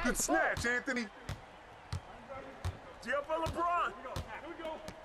Good snatch, Anthony. G up for LeBron. Here we go.